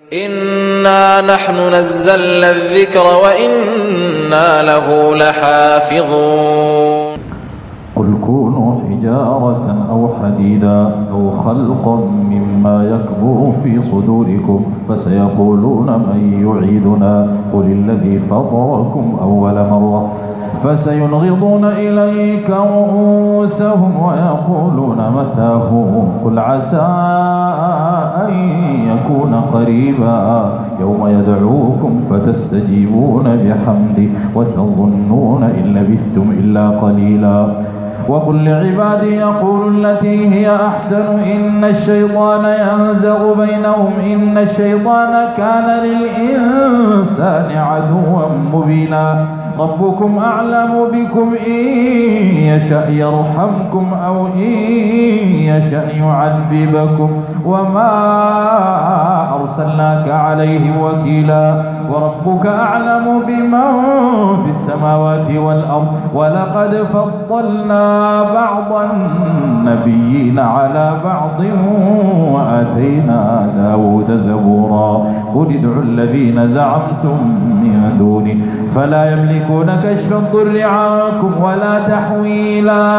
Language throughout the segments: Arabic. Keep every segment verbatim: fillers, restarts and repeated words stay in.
إنا نحن نزلنا الذكر وإنا له لحافظون. قل كونوا حجارة أو حديدا أو خلقا مما يكبر في صدوركم فسيقولون من يعيدنا قل الذي فطركم أول مرة فسينغضون إليك رؤوسهم ويقولون متى هو قل عسى أن يكون قريبا يوم يدعوكم فتستجيبون بحمده وتظنون إن لبثتم إلا قليلا. وقل لعبادي يقولوا التي هي أحسن إن الشيطان ينزغ بينهم إن الشيطان كان للإنسان عدوا مبينا. ربكم أعلم بكم إن يشأ يرحمكم أو إن يشأ يعذبكم وما أرسلناك عليهم وكيلا. وربك أعلم بمن في السماوات والأرض ولقد فضلنا بعض النبيين على بعض وآتينا داود زبورا. قل ادعوا الذين زعمتم من دونه فلا يملكون كشف الضر عنكم ولا تحويلا.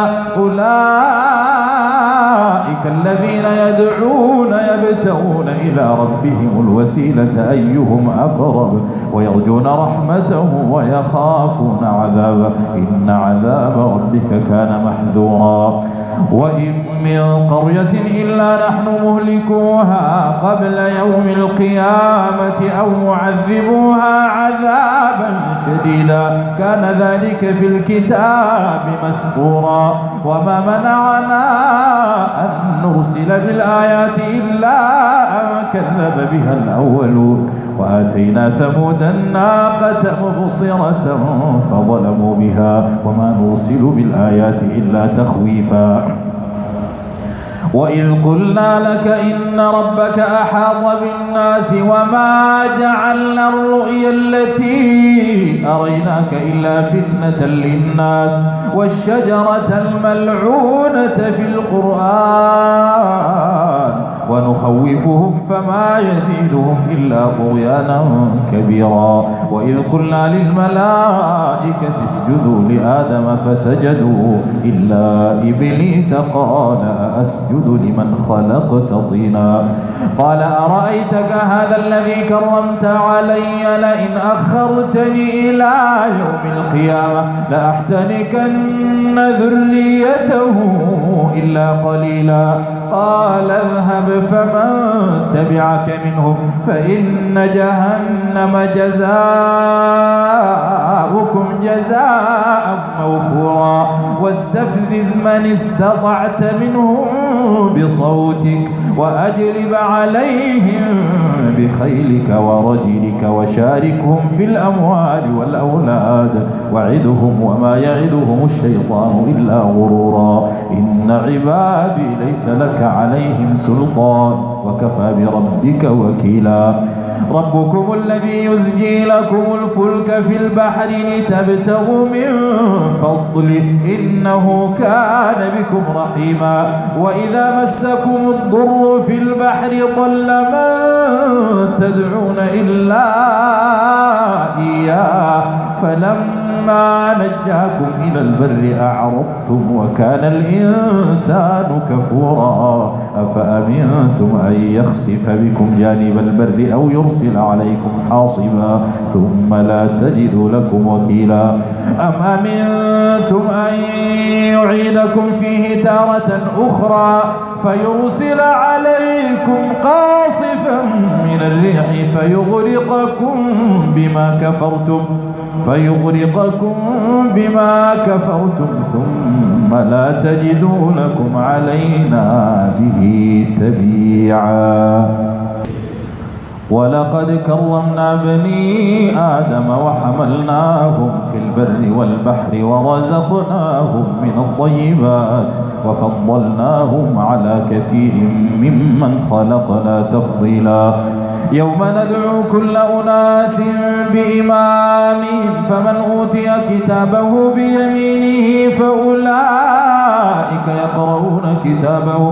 أولئك الذين يدعون يبتغون إلى ربهم الوسيلة أيهم أقرب ويرجون رحمته ويخافون عذابه إن عذاب ربك كان محذورا. وإن من قرية إلا نحن مهلكوها قبل يوم القيامة أو معذبوها عذابا شديدا كان ذلك في الكتاب مسطورا. وما منعنا أن نرسل بالآيات إلا أن كذب بها الأولون وآتينا ثمود الناقة مبصرة فظلموا بها وما نرسل بالآيات إلا تخويفا. وإذ قلنا لك إن ربك أحاط بالناس وما جعلنا الرؤيا التي أريناك إلا فتنة للناس والشجرة الملعونة في القرآن ونخوفهم فما يزيدهم إلا طغيانا كبيرا. وإذ قلنا للملائكة اسجدوا لآدم فسجدوا إلا إبليس قال أسجد لمن خلقت طينا قال أرأيتك هذا الذي كرمت علي لئن أخرتني إلى يوم القيامة لأحتنكن ذريته إلا قليلا. قال اذهب فمن تبعك منهم فإن جهنم جزاؤكم جزاء موفورا. واستفزز من استطعت منهم بصوتك وأجلب عليهم بخيلك ورجلك وشاركهم في الأموال والأولاد وعدهم وما يعدهم الشيطان إلا غرورا. إن عبادي ليس لك عليهم سلطان وكفى بربك وكيلا. ربكم الذي يزجي لكم الفلك في البحر لتبتغوا من فضله إنه كان بكم رحيما. وإذا مسكم الضر في البحر ضل من تدعون إلا إياه فلما نجاكم إلى البر أعرضتم وكان الإنسان كفورا. أفأمنتم أن يخسف بكم جانب البر أو يرسل عليكم حاصبا ثم لا تجدوا لكم وكيلا. أم أمنتم أن يعيدكم فيه تارة أخرى فيرسل عليكم قاصفا من الريح فيغرقكم بما كفرتم فيغرقكم بما كفرتم ثم لا تجدوا لكم علينا به تبيعا. ولقد كرمنا بني آدم وحملناهم في البر والبحر ورزقناهم من الطيبات وفضلناهم على كثير ممن خلقنا تفضيلا. يوم ندعو كل أناس بإمامهم فمن أوتي كتابه بيمينه فأولئك يقرؤون كتابهم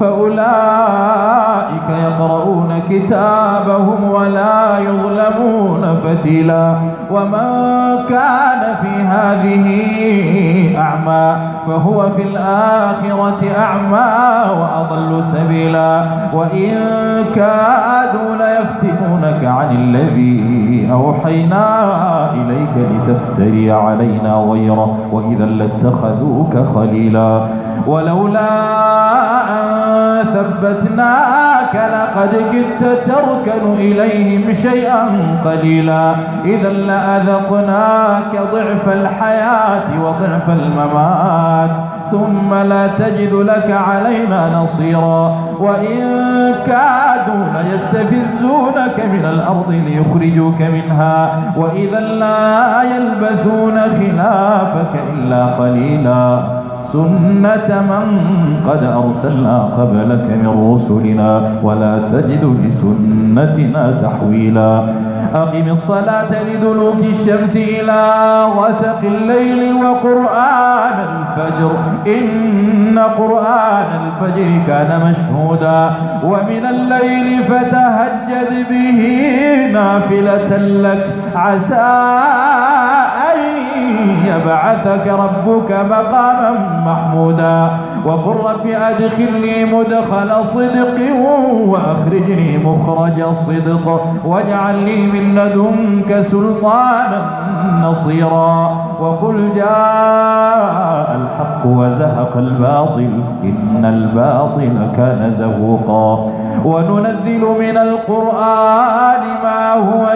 فأولئك يقرؤون كتابهم ولا يظلمون فتيلا ومن كان في هذه أعمى فهو في الآخرة أعمى وأضل سبيلا وإن كادوا ليفتنونك عن الذي أوحينا إليك لتفتري علينا غيره وإذا لاتخذوك خليلا ولولا أن ثبتناك لقد كدت تركن إليهم شيئا قليلا إذا لأذقناك ضعف الحياة وضعف الممات ثم لا تجد لك علينا نصيرا وإن كادوا ليستفزونك من الأرض ليخرجوك منها وإذا لا يلبثون خلافك إلا قليلا سنة من قد أرسلنا قبلك من رسلنا ولا تجد لسنتنا تحويلا أقم الصلاة لدلوك الشمس إلى غسق الليل وقرآن الفجر إن قرآن الفجر كان مشهودا ومن الليل فتهجد به نافلة لك عسى أن يبعثك ربك مقاما محمودا وقل رب أدخلني مدخل صدق وأخرجني مخرج صدق واجعل لي من لدنك سلطانا نصيرا وقل جاء الحق وزهق الباطل إن الباطل كان زهوقا وننزل من القرآن ما هو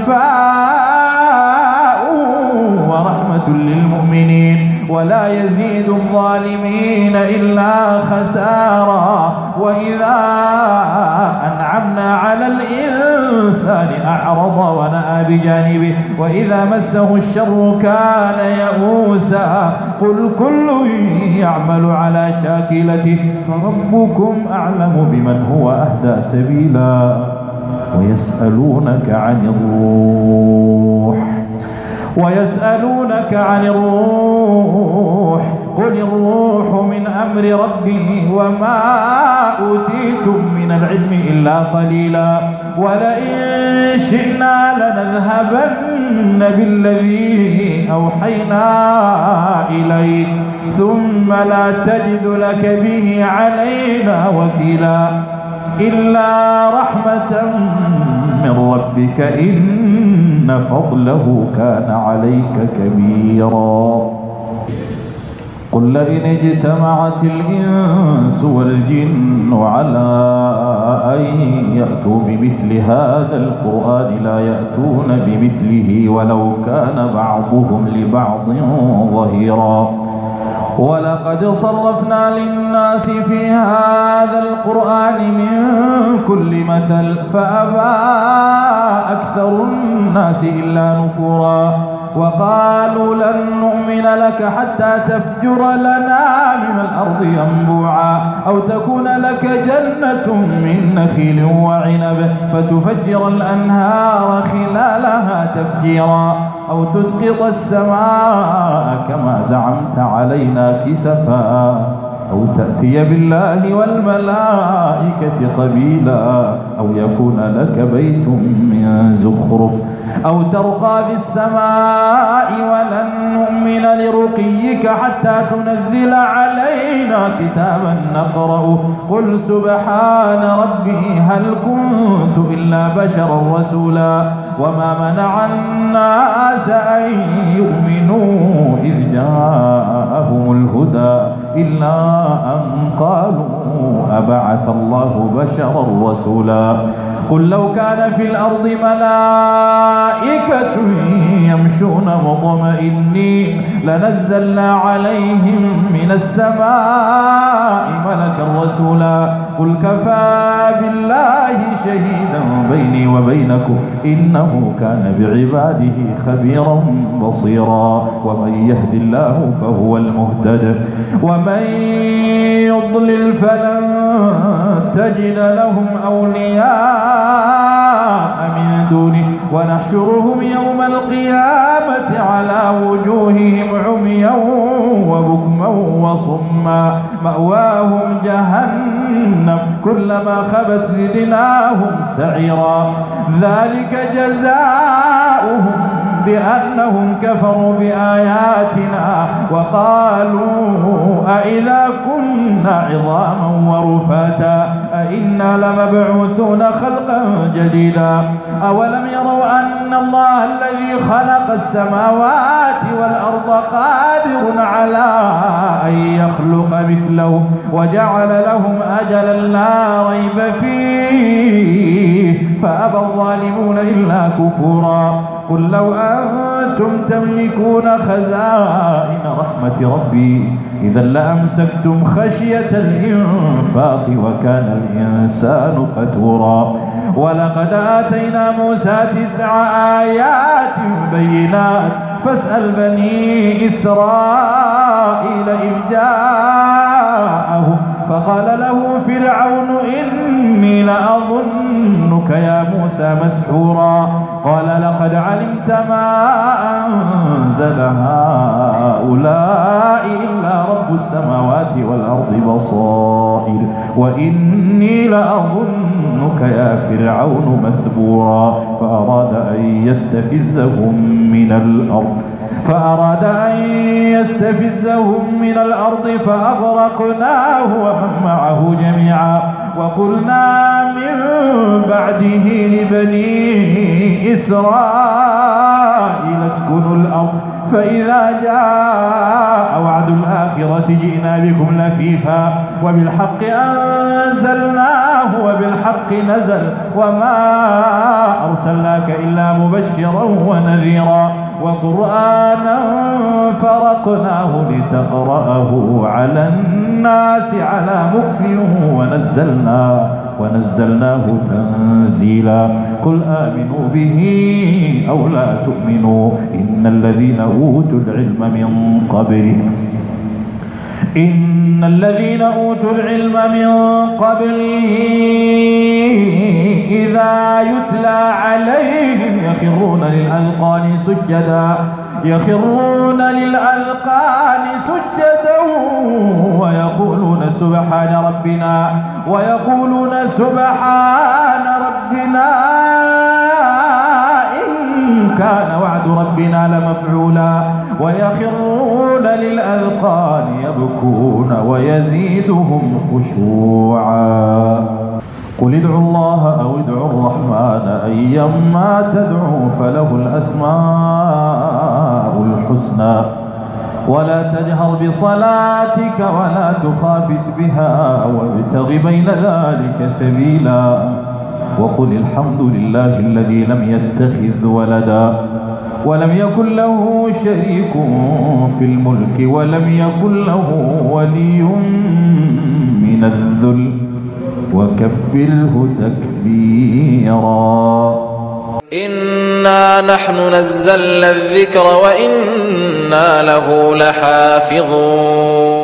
شفاء ورحمة للمؤمنين ولا يزيد الظالمين إلا خسارا وإذا أنعمنا على الإنسان أعرض ونأى بجانبه وإذا مسه الشر كان يئوسا قل كل يعمل على شاكلته فربكم أعلم بمن هو أهدى سبيلا ويسألونك عن الروح ويسألونك عن الروح قل الروح من أمر ربي وما أوتيتم من العلم إلا قليلا ولئن شئنا لنذهبن بالذي أوحينا إليك ثم لا تجد لك به علينا وكيلا إلا رحمة من ربك إن فضله كان عليك كبيرا قل لئن اجتمعت الإنس والجن على أن يأتوا بمثل هذا القرآن لا يأتون بمثله ولو كان بعضهم لبعض ظهيرا ولقد صرفنا للناس في هذا القرآن من كل مثل فأبى أكثر الناس إلا نفورا وقالوا لن نؤمن لك حتى تفجر لنا من الأرض ينبوعا أو تكون لك جنة من نخيل وعنب فتفجر الأنهار خلالها تفجيرا أو تسقط السماء كما زعمت علينا كسفا أو تأتي بالله والملائكة قبيلا أو يكون لك بيت من زخرف أو ترقى في السماء ولن نؤمن لرقيك حتى تنزل علينا كتابا نقرأ قل سبحان ربي هل كنت إلا بشرا رسولا وما منع الناس أن يؤمنوا إذ جاءهم الهدى إلا أن قالوا أبعث الله بشرا رسولا قل لو كان في الأرض ملائكة يمشون مطمئنين لنزلنا عليهم من السماء ملكا رسولا قل كفى بالله شهيدا بيني وبينكم إنه كان بعباده خبيرا بصيرا ومن يهد الله فهو المهتد ومن يضلل فلن تجد لهم أولياء من دونه ونحشرهم يوم القيامة على وجوههم عميا وبكما وصما مأواهم جهنم كلما خبت زدناهم سعيرا ذلك جزاؤهم بأنهم كفروا بآياتنا وقالوا أئذا كنا عظاما ورفاتا أئنا لمبعوثون خلقا جديدا أولم يروا أن الله الذي خلق السماوات والأرض قادر على أن يخلق مثله وجعل لهم أجلا لا ريب فيه فأبى الظالمون إلا كفورا قل لو أنتم تملكون خزائن رحمة ربي إذا لأمسكتم خشية الإنفاق وكان الإنسان قتورا ولقد آتينا موسى تسع آيات بينات فاسأل بني إسرائيل إذ جاءهم فقال له فرعون إني لأظنك يا موسى مسحورا قال لقد علمت ما أنزل هؤلاء إلا رب السماوات والأرض بصائر وإني لأظنك يا فرعون مثبورا فأراد أن يستفزهم من الأرض فأراد أن يستفزهم من الأرض فأغرقناه ومن معه جميعا وقلنا من بعده لبني إسرائيل اسكنوا الأرض فإذا جاء وعد الآخرة جئنا بكم لفيفا وبالحق أنزلناه وبالحق نزل وما أرسلناك إلا مبشرا ونذيرا وقرآنا فرقناه لتقرأه على الناس على مكث ونزلناه ونزلناه تنزيلا قل آمنوا به أو لا تؤمنوا إن الذين أوتوا العلم من قبله إن الذين أوتوا العلم من قبله إذا يتلى عليهم يخرون للأذقان سجدا يخرون للأذقان سجدا ويقولون سبحان ربنا ويقولون سبحان ربنا إن كان وعد ربنا لمفعولا ويخرون للأذقان يبكون ويزيدهم خشوعا قل ادعوا الله أو ادعوا الرحمن أيما تدعوا فله الأسماء الحسنى ولا تجهر بصلاتك ولا تخافت بها وابتغ بين ذلك سبيلا وقل الحمد لله الذي لم يتخذ ولدا ولم يكن له شريك في الملك ولم يكن له ولي من الذل وكبره تكبيرا إنا نحن نزلنا الذكر وإنا له لحافظون